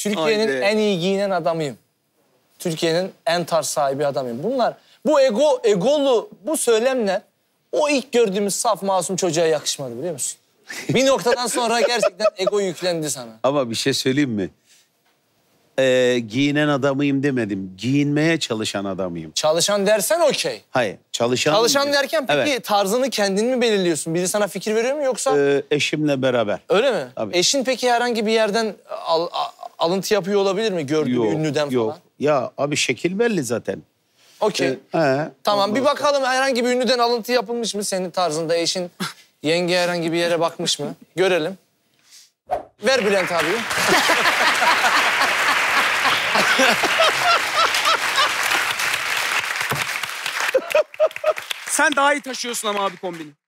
Türkiye'nin Haydi. en iyi giyinen adamıyım. Türkiye'nin en tarz sahibi adamıyım. Bunlar, egolu bu söylemler o ilk gördüğümüz saf masum çocuğa yakışmadı biliyor musun? Bir noktadan sonra gerçekten ego yüklendi sana. Ama bir şey söyleyeyim mi? Giyinen adamıyım demedim. Giyinmeye çalışan adamıyım. Çalışan dersen okey. Hayır, çalışan... Çalışan derken peki Evet. tarzını kendin mi belirliyorsun? Biri sana fikir veriyor mu yoksa? Eşimle beraber. Öyle mi? Tabii. Eşin peki herhangi bir yerden alıntı yapıyor olabilir mi? Gördüğü bir ünlüden yok. falan. Ya abi şekil belli zaten. Okey. Tamam bir bakalım herhangi bir ünlüden alıntı yapılmış mı senin tarzında? Eşin yenge herhangi bir yere bakmış mı? Görelim. Ver Bülent abi. Sen daha iyi taşıyorsun ama abi kombini.